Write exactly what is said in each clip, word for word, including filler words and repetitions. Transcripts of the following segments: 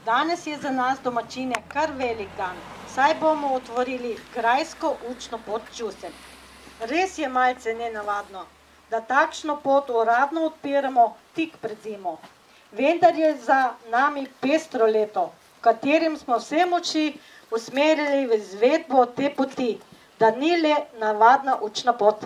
Danes je za nas domačine kar velik dan, saj bomo otvorili grajsko učno pot Žusem. Res je malce nenavadno, da takšno pot uradno odpiramo tik pred zimo. Vendar je za nami pestro leto, v katerem smo vse moči usmerili v izvedbo te poti, da ni le navadna učna pot.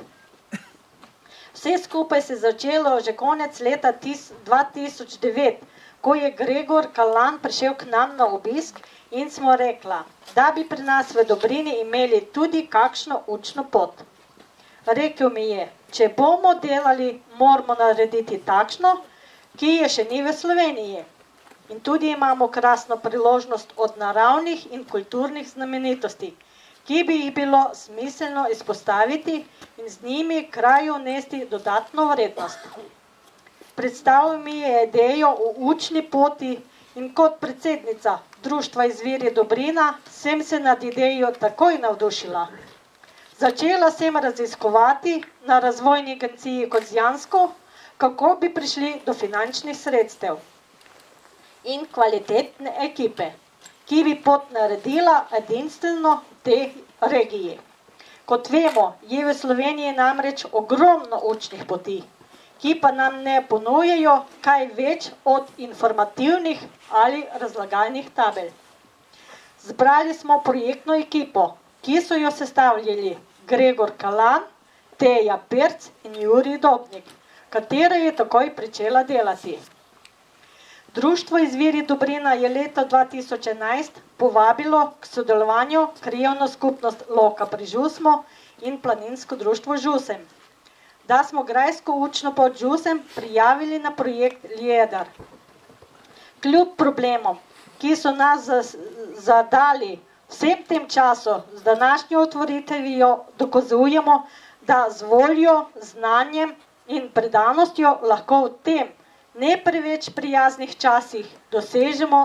Vse skupaj se je začelo že konec leta dva tisoč devet, ko je Gregor Kalan prišel k nam na obisk in smo rekla, da bi pri nas v Dobrini imeli tudi kakšno učno pot. Rekel mi je, če bomo delali, moramo narediti takšno, ki je še ni v Sloveniji. In tudi imamo krasno priložnost od naravnih in kulturnih znamenitosti, ki bi jih bilo smiselno izpostaviti in z njimi kraju nesti dodatno vrednost. Predstavil mi je idejo o učni poti in kot predsednica Društva Izviri Dobrina sem se nad idejo takoj navdušila. Začela sem raziskovati na razvojni agenciji Kozjansko, kako bi prišli do finančnih sredstev in kvalitetne ekipe, ki bi pot naredila edinstveno v tej regiji. Kot vemo, je v Sloveniji namreč ogromno učnih poti, ki pa nam ne ponujajo kaj več od informativnih ali razlagalnih tabel. Zbrali smo projektno ekipo, ki so jo sestavljali Gregor Kalan, Teja Perc in Jurij Dobnik, katera je takoj pričela delati. Društvo Izviri Dobrina je leta dva tisoč enajst povabilo k sodelovanju krajevno skupnost Loka pri Žusmu in planinsko društvo Žusem, da smo grajsko učno pot Žusem prijavili na projekt Liedar. Kljub problemom, ki so nas zadali vsem tem času, z današnjo otvoritvijo dokazujemo, da z voljo, znanjem in predanostjo lahko v tem ne preveč prijaznih časih dosežemo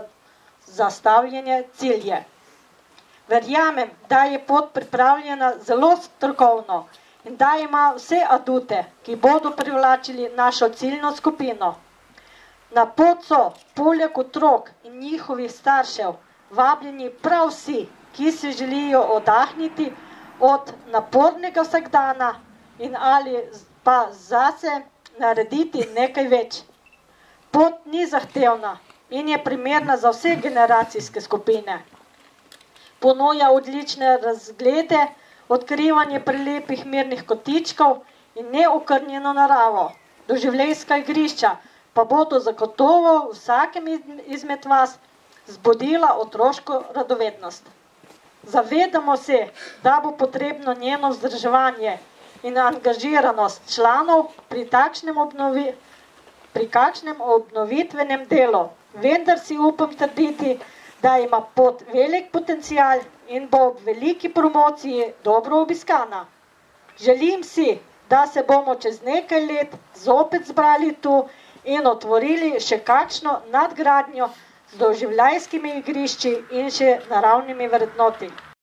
zastavljene cilje. Verjamem, da je pot pripravljena zelo strokovno in da ima vse adute, ki bodo privlačili našo ciljno skupino. Na pot so poleg otrok in njihovih staršev vabljeni prav vsi, ki se želijo oddahniti od napornega vsakdana in ali pa zase narediti nekaj več. Pot ni zahtevna in je primerna za vse generacijske skupine. Ponuja odlične razglede, odkrivanje prelepih mirnih kotičkov in neokrnjeno naravo. Doživljajska igrišča pa bodo zagotovo vsakem izmed vas zbudila otroško radovednost. Zavedamo se, da bo potrebno njeno vzdrževanje in angažiranost članov pri takšnem obnovi, pri kakšnem obnovitvenem delu. Vendar si upam trditi, da ima pot velik potencial in bo ob veliki promociji dobro obiskana. Želim si, da se bomo čez nekaj let zopet zbrali tu in otvorili še kakšno nadgradnjo z doživljajskimi igrišči in še naravnimi vrednoti.